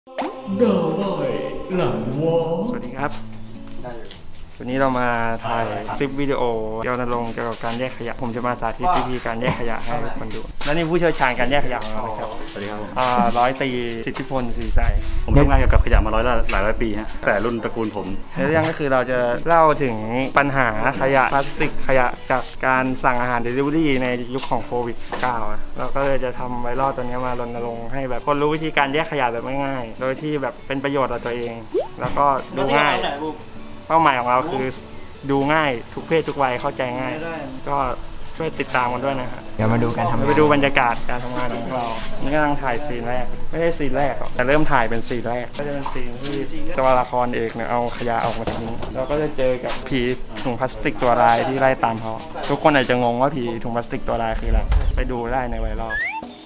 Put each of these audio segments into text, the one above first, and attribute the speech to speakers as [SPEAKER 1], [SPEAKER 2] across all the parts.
[SPEAKER 1] ดาวไหวหลังวอสวัสดีครับวันนี้เรามาถ่ายคลิปวิดีโอรณรงค์เกี่ยวกับการแยกขยะผมจะมาสาธิตวิธีการแยกขยะให้คนดูและนี่ผู้เชี่ยวชาญการแยกขยะของเราครับ
[SPEAKER 2] สวัสดีครับ
[SPEAKER 1] ร้อยตรีสิทธิพลศรีใส
[SPEAKER 2] ผมทำงานเกี่ยวกับขยะมาหลายร้อยปีฮะแต่รุ่นตระกูลผม
[SPEAKER 1] ในเรื่องก็คือเราจะเล่าถึงปัญหาขยะพลาสติกขยะจากการสั่งอาหารเดลิเวอรี่ในยุคของโควิด -19 เราก็เลยจะทำไวรัลตัวนี้มารณรงค์ให้แบบคนรู้วิธีการแยกขยะแบบง่ายๆโดยที่แบบเป็นประโยชน์ต่อตัวเองแล้วก็ดูง่ายเป้าหมายของเราคือดูง่ายทุกเพศทุกวัยเข้าใจง่ายก็ช่วยติดตามกันด้วยนะครับ
[SPEAKER 3] เดี๋ยวมาดูกันทำงาน
[SPEAKER 1] ไปดูบรรยากาศการทำงานของเรานี่กำลังถ่ายซีนแรกไม่ใช่ซีนแรกหรอกแต่เริ่มถ่ายเป็นซีนแรกก็จะเป็นซีนที่ตัวละครเอกเนี่ยเอาขยะออกมาทิ้งเราก็จะเจอกับผีถุงพลาสติกตัวร้ายที่ไล่ตามเขาทุกคนอาจจะงงว่าผีถุงพลาสติกตัวร้ายคืออะไรไปดูได้ในไวรัล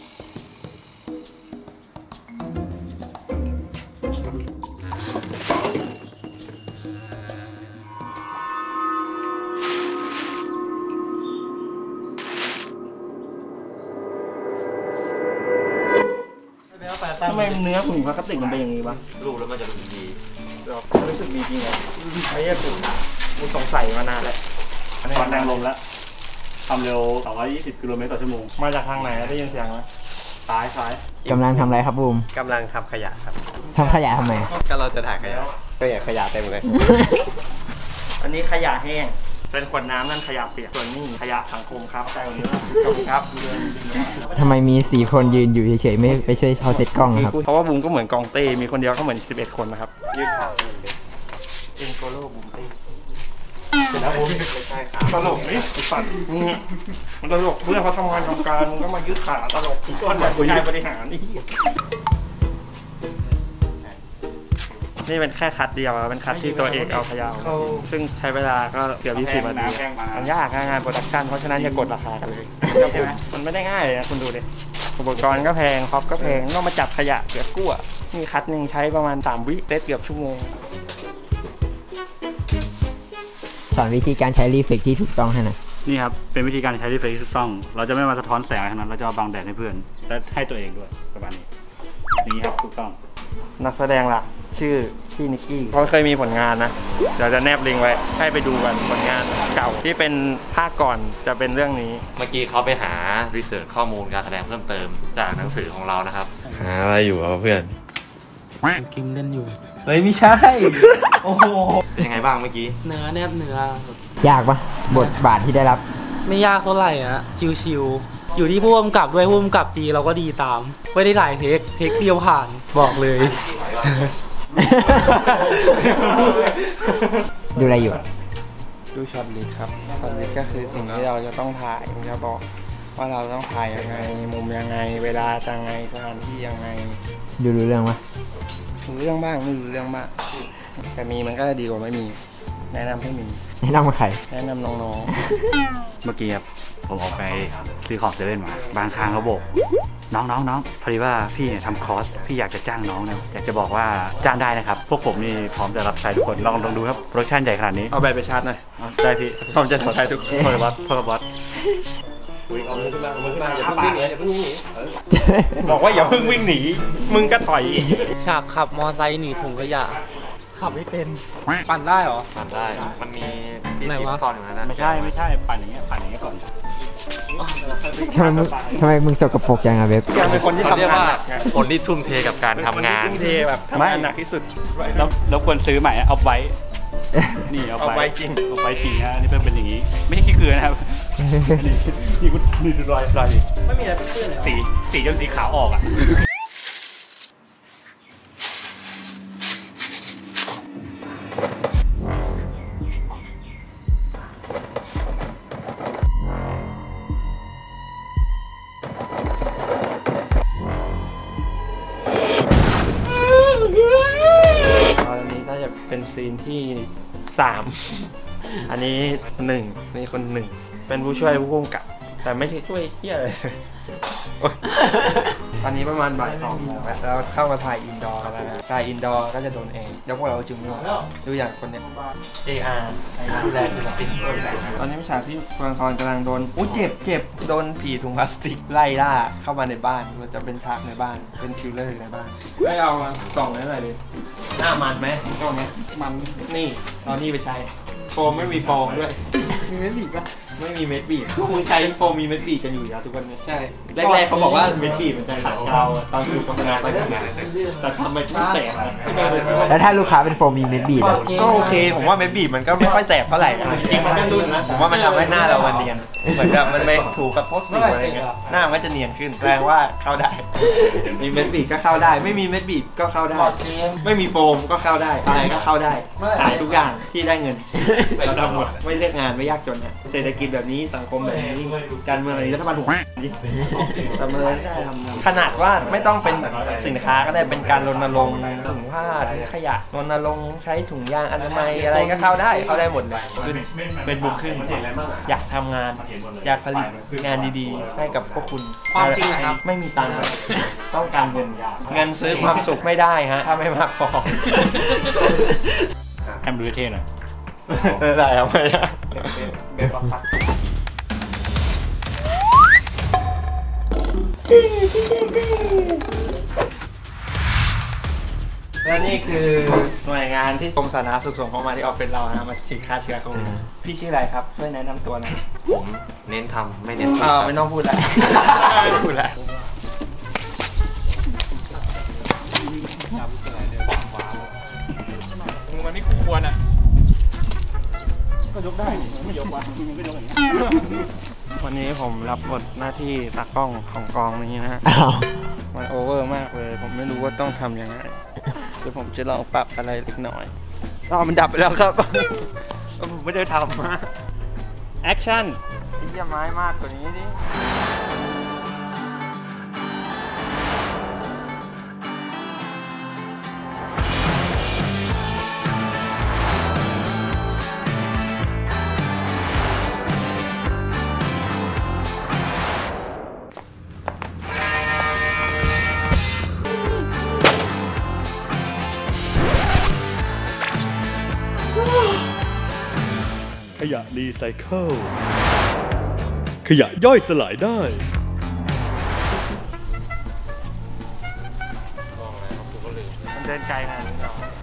[SPEAKER 1] ทำไมเนื้อถุงพลาสติกมันเป็นอย่างนี้วะรูปแล้วมันจะรู้สึกดีรู้สึกดีจริงเหรอไอ้เนี่ยกูสงสัยมานานแล้ว
[SPEAKER 2] ความแรงลมแล้วความเร็ว220 กิโลเมตรต่อชั่วโมง
[SPEAKER 1] มาจากทางไหนได้ยินเสียงไหมซ้าย
[SPEAKER 3] กำลังทำอะไรครับบูม
[SPEAKER 4] กำลังทำขยะครับ
[SPEAKER 3] ทำขยะทำไม
[SPEAKER 4] ก็เราจะถ่ายขยะขยะเต็มเลย
[SPEAKER 1] อันนี้ขยะแห้งเป็นขวดน้ำนั่นขยะเปียกส่วนนี้ขยะสังคมครับแต่วันนี้ขอบคุณครับ
[SPEAKER 3] ทำไมมี4 คนยืนอยู่เฉยๆไม่ไปช่วยเขาเซตกล้องครับ
[SPEAKER 1] เพราะว่าบูมก็เหมือนกองเต้มีคนเดียวก็เหมือน11 คนนะครับ
[SPEAKER 4] ยืดขา
[SPEAKER 1] เอ็นโกโลบูมเต้แล้วบูมตลกนี่สั่นมันตลกเพื่อนเขาทำงานทำการมึงก็มายืดขาตลกก้อนแบบผู้ใหญ่บริหารนี่เป็นแค่คัดเดียวเป็นคัดที่ตัวเอกเอาขยะซึ่งใช้เวลาก็เกือบ20 นาทีมันยากงานโปรดักชั่นเพราะฉะนั้นอย่ากดราคากันเลยใช่ไหมมันไม่ได้ง่ายเลยนะคุณดูดิอุปกรณ์ก็แพงครอปก็แพงต้องมาจับขยะเกือบกู้นี่คัดหนึ่งใช้ประมาณ3 วิเต็เกือบชั่วโมง
[SPEAKER 3] สอนวิธีการใช้รีเฟกที่ถูกต้องให้หน่อย
[SPEAKER 2] นี่ครับเป็นวิธีการใช้รีเฟกที่ถูกต้องเราจะไม่มาสะท้อนแสงอะไรทั้งนั้นเราจะมาบังแดดให้เพื่อนและให้ตัวเองด้วยประมาณนี้นี่ครับถูกต้อง
[SPEAKER 1] นักแสดงล่ะชื่อพี่นิกกี้เขาเคยมีผลงานนะเดี๋ยวจะแนบลิงก์ไว้ให้ไปดูกันผลงานเก่าที่เป็นภาคก่อนจะเป็นเรื่องนี้
[SPEAKER 5] เมื่อกี้เขาไปหารีเสิร์ชข้อมูลการแสดงเพิ่มเติมจากหนังสือของเรานะครับ
[SPEAKER 4] หาอะไรอยู่ครับเพื่อน
[SPEAKER 6] กิมเล่นอยู่
[SPEAKER 1] เฮ้ยไม่ใช่โอ้โห
[SPEAKER 5] เป็นยังไงบ้างเมื่อกี้
[SPEAKER 6] เนื้อแนบเนื้อย
[SPEAKER 3] ากปะบทบาทที่ได้รับ
[SPEAKER 6] ไม่ยากเท่าไหร่อะชิวๆอยู่ที่ผู้กำกับด้วยผู้กำกับดีเราก็ดีตามไม่ได้หลายเทคเดียวผ่านบอกเลย
[SPEAKER 3] ดูอะไรอยู่
[SPEAKER 1] ดูช็อตลิสครับช็อตลิสก็คือสิ่งที่เราจะต้องถ่ายผมจะบอกว่าเราต้องถ่ายยังไงมุมยังไงเวลายังไงสถานที่ยังไง
[SPEAKER 3] ดูรู้เรื่องปะ
[SPEAKER 1] รู้เรื่องบ้างไม่รู้เรื่องบ้างแต่มีมันก็จะดีกว่าไม่มีแนะนำให้มี
[SPEAKER 3] แนะนำใคร
[SPEAKER 1] แนะนำน้อง
[SPEAKER 2] ๆเมื่อกี้ครับผมออกไปซื้อของเซเว่นมาบางครั้งเขาบอกน้องพอดีว่าพี่เนี่ยทำคอร์สพี่อยากจะจ้างน้องนะอยากจะบอกว่าจ้างได้นะครับพวกผมนี่พร้อมจะรับใช้ทุกคนลองดูครับโปรดักชั่นใหญ่ขนาดนี้
[SPEAKER 1] เอาใบไปชาร์จหน่อย
[SPEAKER 2] ได้พี่
[SPEAKER 1] พร้อมจะใช้ทุกคน
[SPEAKER 2] พอบัส
[SPEAKER 4] เอามือขึ้นมาอย่าเพิ่งวิ่งหนีอย่าเพิ่งวิ่งหนี
[SPEAKER 1] บอกว่าอย่าเพิ่งวิ่งหนีมึงก็ถอย
[SPEAKER 6] ฉากขับมอไซค์หนีถุงขยะขับไม่เป็นปั่นได้หรอ
[SPEAKER 5] ปั่นได้มันมีที่ติดก่อนอยู่นะ
[SPEAKER 2] ไม่ใช่ปั่นอย่างเงี้ยก่อน
[SPEAKER 3] ทำไมมึงสกปรกจังอะเว็บ
[SPEAKER 1] เป็นคนที่ทำงาน
[SPEAKER 5] คนที่ทุ่มเทกับการทำงาน
[SPEAKER 1] ทุ่มเทแบบทำงานหนักที่สุด
[SPEAKER 2] แล้วควรซื้อใหม่เอาไว้นี่เอาไว้จริงนะนี่เป็นอย่างนี้ไม่ใช่ขี้เกลือนะครับนี่กูนี่ดูรอย
[SPEAKER 1] ไม่มีอะไรเปื้อนเลย
[SPEAKER 2] สีจนสีขาวออกอ่ะ
[SPEAKER 1] เป็นซีนที่3อันนี้1นี่คน1เป็นผู้ช่วยผู้กำกับแต่ไม่ใช่ช่วยเที่ยอะไรเลยตอนนี้ประมาณบ่าย2 โมงแล้วเข้ามาถ่ายอินดอร์กันแล้วนะถ่ายอินดอร์ก็จะโดนเองแล้วพวกเราจึงมั่วดูอย่างคนเนี้ย AR ดูแลศิลปินตอนนี้มีฉากที่ตัวละครกำลังโดนเจ็บโดนผีถุงพลาสติกไล่ล่าเข้ามาในบ้านมันจะเป็นฉากในบ้านเป็นทิวเลอร์ในบ้านไม่เอาส่องนั้นหน่อยดิหน้ามันไหมตรงนี้มันนี่เอานี่ไปใช้โฟมไม่มีโฟมด้วยมีเม็ดบีบปะไม่มีเม็ดบีบคุณใช้โฟมมีเม็ดบีบกันอยู่แล้วทุกคนใช่แรกๆเขาบอกว่าเม็ดบีบมันจะขัดเกลาตอนดูโฆษณาตอนทำงานแต่ทำไมไม่แสบ
[SPEAKER 3] แล้วถ้าลูกค้าเป็นโฟมมีเม็ดบีดอะ
[SPEAKER 1] ก็โอเคผมว่าเม็ดบีบมันก็ไม่ค่อยแสบเท่าไหร่จริงๆมันก็นุ่นนะผมว่ามันทำให้หน้าเรามันเนียนเหมือนกับมันไปถูกับพวกสิวอะไรเงี้ยหน้ามันจะเนียนขึ้นแปลว่าเข้าได้มีเม็ดบีบก็เข้าได้ไม่มีเม็ดบีบก็เข้าได้ไม่มีโฟมก็เข้าได้อะไรก็เข้าได้ขายทุกอย่างที่ได้เงินเราทำหมดไม่เลือกงานไม่ยากจนเศรษฐกิจแบบนี้สังคมแบบนี้การเมืองอะไรรัฐบาลถูกแต่เมืองได้ทำขนาดว่าไม่ต้องเป็นสินค้าก็ได้เป็นการรณรงค์ถุงผ้าถุงขยะรณรงค์ใช้ถุงยางอนามัยอะไรก็เข้าได้หมดเลยขึ้นเป็นบุกขึ้นอยากทำงานอยากผลิตงานดีๆให้กับพวกคุณความจริงนะครับไม่มีตังค์ต้องการเงินซื้อความสุขไม่ได้ฮะถ้าไม่มากพอ
[SPEAKER 2] แอมดูเท่หน่อย
[SPEAKER 1] ได้ครับไม่ได้และนี่คือหน่วยงานที่กรมสาธารณสุขส่งเข้ามาที่ออฟฟิศเรานะมาฉีดฆ่าเชื้อโควิดพี่ชื่ออะไรครับช่วยแนะนำตัวหน่อย
[SPEAKER 5] ผมเน้นทำไม่เน้นพูด
[SPEAKER 1] ไม่ต้องพูดแล้วไม่พูดแล้วมันไม่คู่ควรอ่ะก็ยกได้ไม่ยกวะมันก็ยกอย่างนี้วันนี้ผมรับบทหน้าที่ตากล้องของกองนี้นะฮะมันโอเวอร์มากเลยผมไม่รู้ว่าต้องทำยังไงเดี๋ยวผมจะลองปรับอะไรเล็กน้อยมันดับไปแล้วครับผมไม่ได้ทำแอคชั่นไอ้เหี้ยไม้มากกว่านี้ดิ
[SPEAKER 4] ขยะรีไซเคิลขยะย่อยสลายได้
[SPEAKER 1] มันเดินไกลขนาดนี้เหรอ